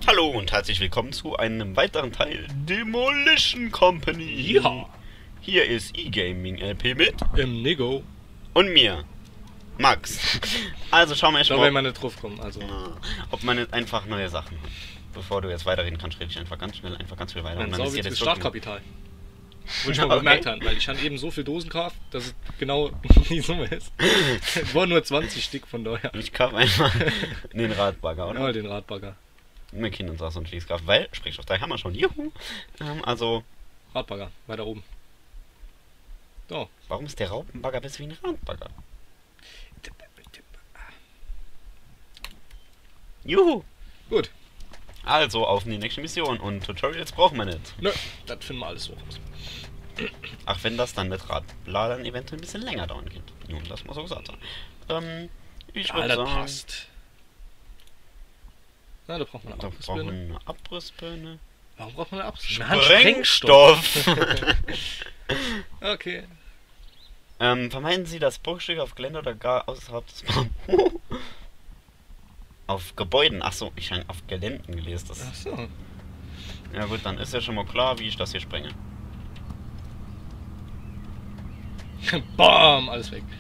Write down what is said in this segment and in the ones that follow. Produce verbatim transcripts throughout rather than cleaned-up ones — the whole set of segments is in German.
Hallo und herzlich willkommen zu einem weiteren Teil Demolition Company. Ja. Hier ist E-Gaming L P mit Im Nego. und mir, Max. Also schauen wir Da erstmal, werden wir nicht drauf kommen. Also, ob man jetzt einfach neue Sachen hat. Bevor du jetzt weiterreden kannst, rede ich einfach ganz schnell, einfach ganz viel weiter. ein Und dann ist hier sauwitzes das Rücken- Startkapital. Wollte ich mal Okay. bemerkt haben, weil ich habe eben so viel Dosen gekauft, dass es genau die Summe ist. Es waren nur zwanzig Stück von daher. Ich kaufe einfach den Radbagger, oder? Ja, den Radbagger. Wir kennen uns auch so ein Schließkraft, weil, sprich auf drei haben wir schon, juhu. Ähm, also, Radbagger, weiter oben. So. warum ist der Raupenbagger besser wie ein Radbagger? Juhu! Gut. Also, auf in die nächste Mission und Tutorials brauchen wir nicht. Nö, das finden wir alles so raus. Ach, wenn das dann mit Radladern eventuell ein bisschen länger dauern könnte. Nun, das muss so gesagt sein. Ähm, ich Ja, würde das sagen, passt. Na, da braucht man eine da brauchen wir Abrissbirne. eine Abrissbirne. Warum braucht man eine Sprengstoff! Okay. ähm, vermeiden Sie das Bruchstück auf Gelände oder gar außerhalb des Baums. Auf Gebäuden. Achso, ich habe auf Geländen gelesen. Das Ach so. Ja gut, dann ist ja schon mal klar, wie ich das hier sprenge. Bam, alles weg.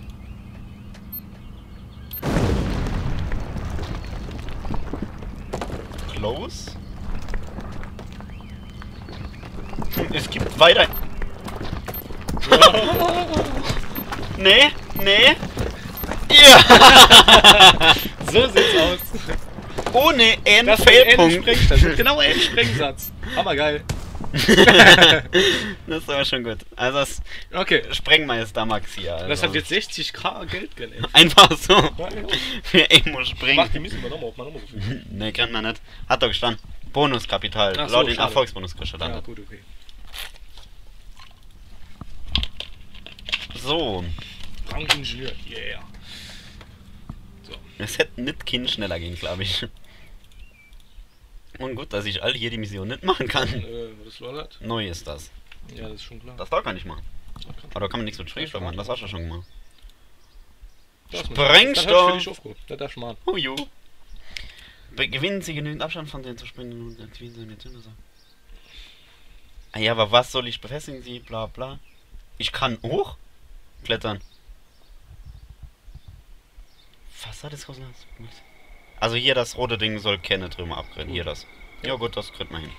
Close? Es gibt weiter... Nee, nee. Ja! So sieht's aus. Ohne einen Das ist ein Fehlpunkt. Sprengsatz. Genau ein Sprengsatz. Aber geil. Das ist aber schon gut. Also das Okay. Sprengmeister Max hier. Also. Das hat jetzt sechzig K Geld genannt. Einfach so. Ja, ja. Für Emo Mach die springen. müssen wir nochmal auf, nochmal so viel. Ne, kann man nicht. Hat doch gestanden. Bonuskapital. Ach so, Laut den schade. Erfolgsbonus kriegst du Ja, dann. gut, okay. So. Brancheningenieur, yeah. So. Es hätte nicht Kind schneller gehen, glaube ich. Und gut, dass ich all hier die Mission nicht machen kann. Äh, was lollert? Neu ist das. Ja, das ist schon klar. Das da kann ich machen. Okay. Aber da kann man nichts mit Sprengstoff machen. Das hast du schon gemacht. Das ist Sprengstoff. Das hab ich für dich aufgehoben. Das darfst du machen. Oh jo. Be gewinnen Sie genügend Abstand von denen zu springen und aktivieren Sie eine Zünder. Ah ja, aber was soll ich befestigen Sie? Bla bla. Ich kann hoch klettern. Was hat das gekostet? Also hier das rote Ding soll keine Trümmer abgreifen. Hier das. Ja gut, das kriegt man hin.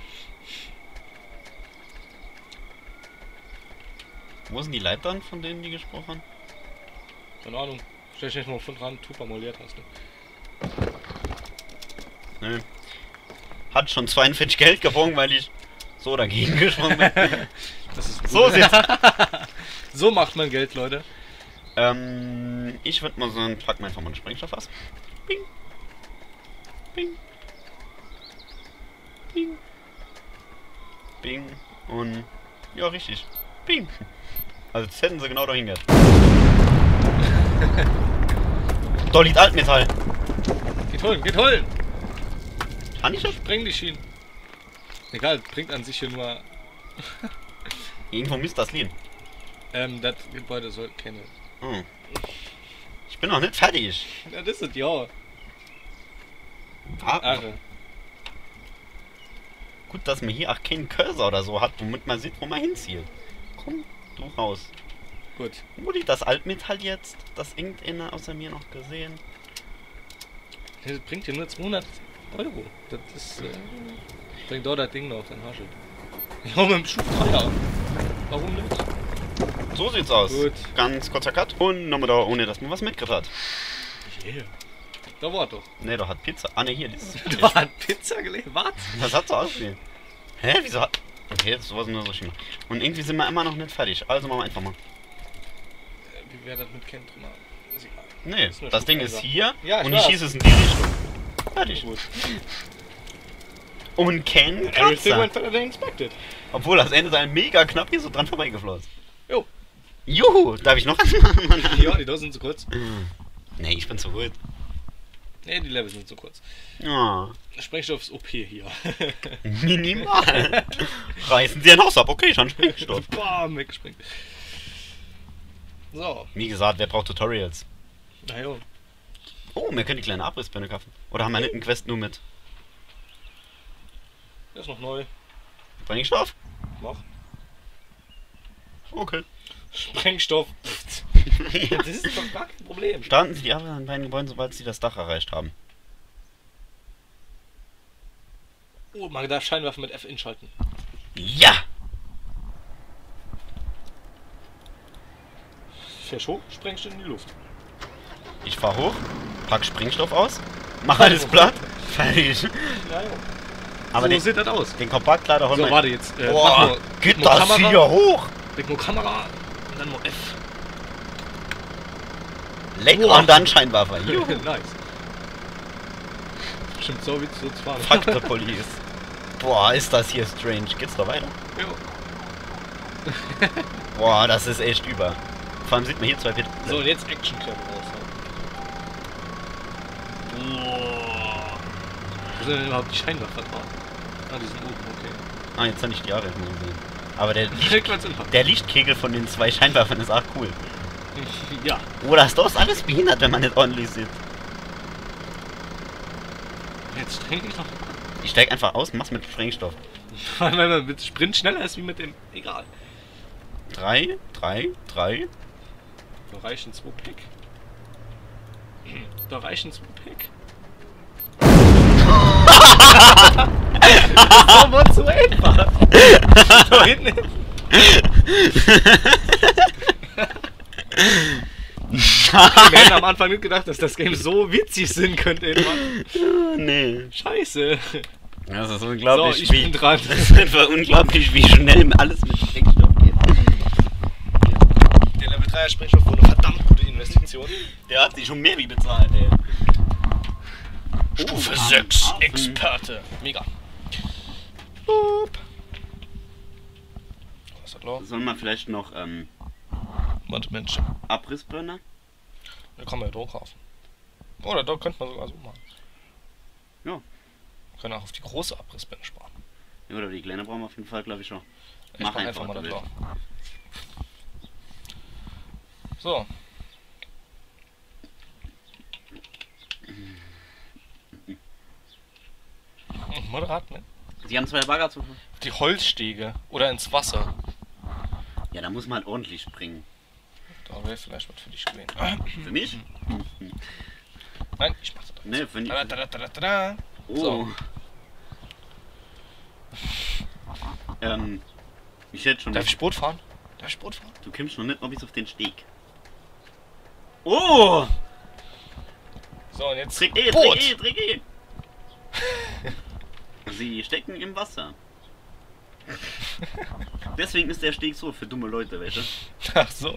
Wo sind die Leitern, von denen die gesprochen haben? Keine Ahnung. Stell dich nicht mal von dran, Tupa moliert hast du. Nö. Hat schon zweiundvierzig Geld gebogen, weil ich so dagegen gesprungen bin. Das ist gut. So sieht's. So macht man Geld, Leute. ähm, ich würde mal so einen Plug einfach mal einen Sprengstoff aus. Bing. Bing. Bing. Bing. Und ja, richtig. Bing. Also jetzt hätten sie genau dahin gehört. Da liegt Altmetall. Geht holen, geht holen! Kann ich das? Spreng die Schienen. Egal, bringt an sich hier nur. Irgendwo müsste das liegen. Ähm, das Gebäude soll keine. Hm. Ich bin noch nicht fertig. Ja, das ist ja. Ah, Arre. gut, dass man hier auch keinen Cursor oder so hat, womit man sieht, wo man hinzielt. Komm, du raus. Gut. Wo liegt das Altmetall jetzt? Das irgendeiner außer mir noch gesehen? Das bringt dir nur zweihundert Euro. Das ist. Äh, bringt dort das Ding noch, dann hast du. Ja, mit dem Schuhdreier. Warum nicht? So sieht's aus. Gut. Ganz kurzer Cut. Und nochmal da, ohne dass man was mitgekriegt hat. Yeah. Da war doch. Ne, da hat Pizza. Ah ne, hier, das ist. Da hat Pizza gelegt. Was? Das hat so ausgesehen. Hä, wieso hat. Okay, jetzt sowas nur so schlimm. Und irgendwie sind wir immer noch nicht fertig. Also machen wir einfach mal. Wie wäre das mit Ken drin? Ist egal. Nee, ist nur das Ding ist Schuhgläser. hier Ja, ich und ich weiß. schieße es in die Richtung. Fertig. Gut. Und Ken Everything Kratzer. went better than expected. Obwohl das Ende sein mega knapp hier so dran vorbeigeflossen. Jo. Juhu, darf ich noch was machen? Mann? Ja, die Dosen sind zu kurz. Nee, ich bin zu gut. Nee, die Level sind zu kurz. Ja. Sprengstoff ist O P hier. Minimal. Reißen Sie ein Haus ab. Okay, schon Sprengstoff. Bam, weggesprengt. So. Wie gesagt, wer braucht Tutorials? Na jo. Oh, wir können die kleine Abrissbirne kaufen. Oder haben wir nicht einen Quest nur mit? Der ist noch neu. Sprengstoff? Mach. Okay. Sprengstoff. Das ist doch gar kein Problem. Starten Sie die Arbeit an beiden Gebäuden, sobald Sie das Dach erreicht haben. Oh, man darf Scheinwerfer mit F inschalten. Ja! Fährst hoch, sprengst du in die Luft. Ich fahr hoch, pack Sprengstoff aus, mach alles platt, fertig. Ja, ja. Aber so den, sieht das aus. den Kompaktlader holen So, wir. warte jetzt. Äh, Boah, mach nur, geht nur das Kamera, hier hoch? Leg nur Kamera und dann nur F. Leck Boah. und dann Scheinwerfer. Juhu. Nice. Bestimmt so wie zu uns fahren. Fuck the police. Boah, ist das hier strange. Geht's da weiter? Jo. Boah, das ist echt über. Vor allem sieht man hier zwei Pit. So, und jetzt Action-Clap raushauen. Boah. Wo sind denn überhaupt die Scheinwerfer dran? Ah, die sind oben, okay. Ah, jetzt habe ich die Jahre nicht mehr gesehen. Aber der, Rückwärts in der Lichtkegel von den zwei Scheinwerfern ist auch cool. Ja. Oh, das ist doch alles behindert, wenn man nicht ordentlich sieht. Jetzt trinke ich noch. Ich steig einfach aus und mach's mit Sprengstoff. Weil man mit Sprint schneller ist wie mit dem. Egal. Drei, drei, drei. Da reichen zwei Pick. Da reichen zwei Pick. Das ist aber zu einfach. Da hinten. Wir hätten am Anfang nicht gedacht, dass das Game so witzig sein könnte. Irgendwann. Nee. Scheiße. Das ist unglaublich, So, ich wie... bin dran. Das ist einfach unglaublich, wie schnell alles mit Sprengstoff geht. Der Level dreier Sprengstoff wurde eine verdammt gute Investition. Der hat sich schon mehr wie bezahlt, ey. Stufe Oh, sechs, Affen. Experte. Mega. Boop. Was ist das los? Soll man vielleicht noch, ähm, Warte, Mensch. Abrissbirne? Da kann man ja Druck kaufen. Oder da könnte man sogar so machen. Ja. Wir können auch auf die große Abrissbirne sparen. Ja, oder die kleine brauchen wir auf jeden Fall, glaube ich, schon. Ich Mach mach einfach, einfach mal du das willst. Loch. So. Moderat, ne? Sie haben zwei Bagger zu... Die Holzstege oder ins Wasser. Ja, da muss man halt ordentlich springen. Da wäre vielleicht was für dich gewesen. Für mich? Nein, ich mach das jetzt. Ne, für Da, nicht. da, da, da, da, da. Oh. So. Ähm, ich hätte schon... Darf ich Boot fahren? Darf ich Boot fahren? Du kommst noch nicht noch bis auf den Steg. Oh! So, und jetzt Trick E, Boot. Trick E, Trick E! Sie stecken im Wasser. Deswegen ist der Steg so für dumme Leute, weißt du? Ach so.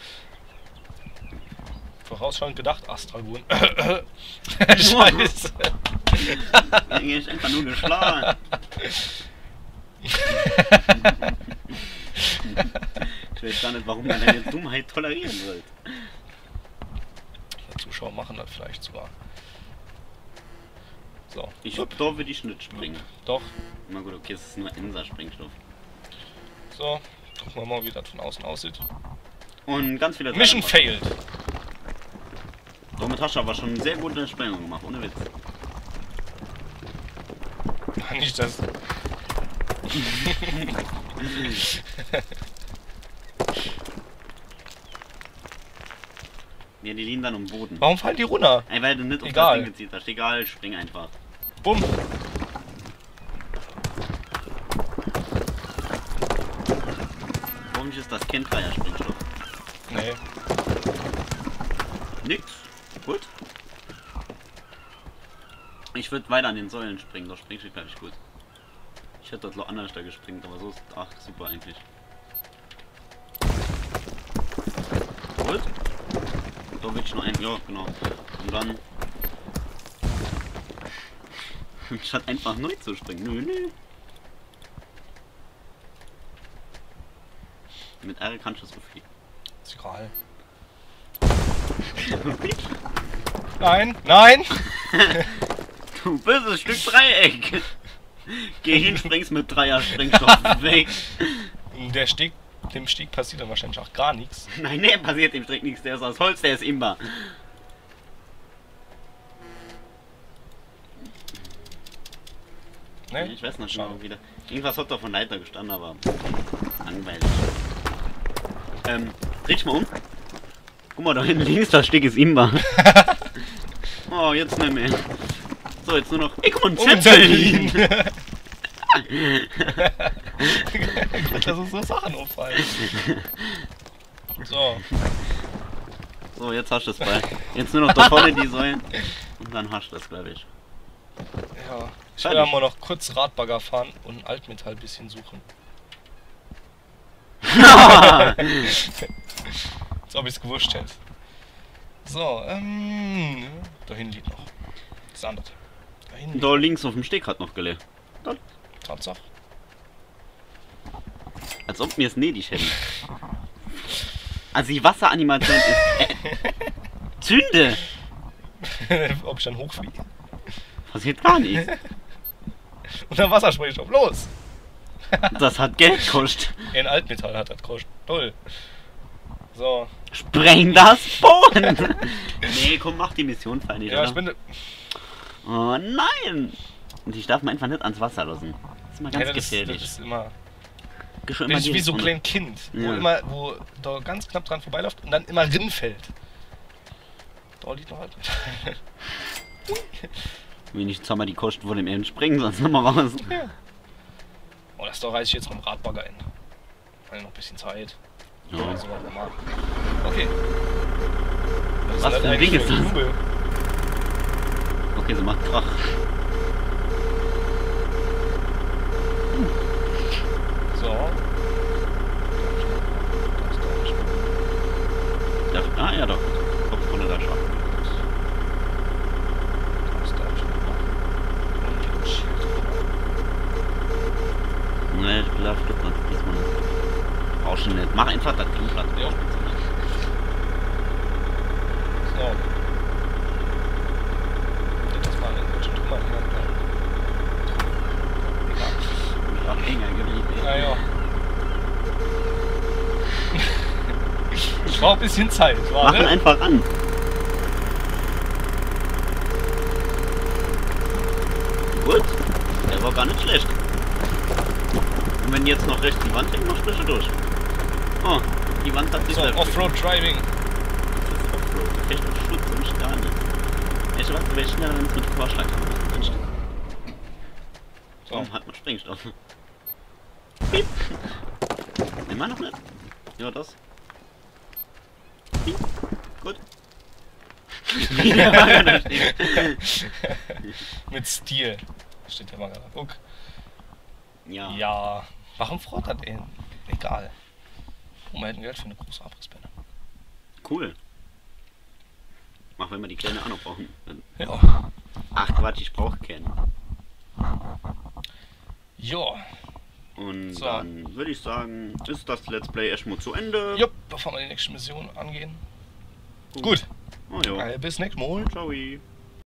Vorausschauend gedacht, Astragon. Scheiße. Der ist einfach nur geschlagen. Ich weiß gar nicht, warum man eine Dummheit tolerieren sollte. Die Zuschauer machen das vielleicht sogar. So. Ich da würde ich nicht springen. Doch. Na gut, okay, es ist nur Enser-Sprengstoff. So. Gucken wir mal, wie das von außen aussieht. Und ganz viele Mission Teile. failed. Damit hast du aber schon eine sehr gute Sprengung gemacht, ohne Witz. Nicht das. Ja, die liegen dann um den Boden. Warum fallen die runter? Ey, weil du nicht auf Egal. das Ding gezielt hast. Egal, spring einfach. Bumm. Warum ist das kein Dreier-Sprengstoff? Nee. Nix. Gut. Ich würde weiter an den Säulen springen, da springt ich glaube ich gut. Ich hätte dort noch anders da gespringt, aber so ist ach super eigentlich. Gut. Da will ich noch ein, ja genau. Und dann statt einfach neu zu springen. Nö, nö. Mit R kannst du so viel. Ist egal. Nein, nein! Du böses Stück Dreieck! Geh hin, springst mit Dreier-Sprengstoff weg! Der Steg, dem Steg passiert dann wahrscheinlich auch gar nichts. Nein, ne, passiert dem Strick nichts, der ist aus Holz, der ist imbar. Ne? Ich weiß nicht Schade. genau wieder. Irgendwas hat da von Leiter gestanden, aber langweilig. Ähm, dreh dich mal um. Guck mal, da hinten links, das Stück ist Imba. Oh, jetzt nicht mehr. So, jetzt nur noch. Ey, guck mal, ein Oh, Zeppelin! Gut, dass uns so Sachen auffallen. So. So, jetzt hast du das bei. Jetzt nur noch da vorne die Säulen. Und dann hast du das, glaube ich. Ja. Ich Fertig. will ja mal noch kurz Radbagger fahren und ein Altmetall bisschen suchen. So hab ich's gewusst jetzt. So, ähm. Da hinten liegt noch. Das andere. Da hinten liegt Da links auf dem Steg hat noch gelegt. Tatsache. Als ob wir es nötig hätten. Also die Wasseranimation ist. Äh, Zünde! Ob ich dann hochfliege. Passiert gar nichts. Und dann Wassersprengstoff. Los! Das hat Geld gekostet. Ein Altmetall hat das gekostet. Toll. So. Spreng das Boden! Nee, komm, mach die Mission fein nicht, Ja, oder? ich bin. Oh nein! Und ich darf man einfach nicht ans Wasser lassen. Das ist mal ganz Ja, das, gefährlich. das ist immer. Geh schon Das immer ist wie direkt so ein runter. kleines Kind, wo Ja. immer, wo da ganz knapp dran vorbeiläuft und dann immer rinfällt. Da liegt noch halt. Wenn ich jetzt mal die Kosten vor dem Ende springen, sonst noch mal raus. Ja. Oh, das da reiß ich jetzt mit dem Radbagger in. Weil noch ein bisschen Zeit. Ja. So, mal. Okay. Was denn für ein eigentlich Ding ist eine das? Kugel? Okay, so macht Krach. So. Darf, ah ja doch. Kopf runter da schon. Das darf ich nicht machen. Und die Schild drüber. Nee, ich glaube, ich glaube, diesmal nicht. Brauchst du nicht. Mach einfach das Kleblatt. Ja. So. Das mal in den Trümmer hängen. Egal. Auch enger geblieben. Ja, ja. Ich brauch ein bisschen Zeit, Mach ihn warte. einfach an. Gut. Der war gar nicht schlecht. Und wenn jetzt noch rechts die Wand hängt, noch frische durch. Oh, die Wand hat sich So, selbst Offroad Driving. Das ist Offroad. Gefecht auf Schutz und Sterne. Weißt du was, du wärst schneller, wenn es mit Vorschlaghammer machen. So. Warum hat man Sprengstoff? Piep. Immer noch nicht? Ja, das. Piep. Gut. Mit Stil. Steht ja mal gerade. Guck. Ja. Ja. Warum freut das ey? Egal. Oh, wir hätten Geld für eine große Abrissbirne. Cool. Mach, wenn wir die Kleine auch noch brauchen. Ja. Ach Quatsch, ich brauche keinen. Ja. Und So. dann würde ich sagen, ist das Let's Play erstmal zu Ende. Jupp, bevor wir die nächste Mission angehen. Gut. Oh, jo. Äh, bis nächstes Mal. Ciao.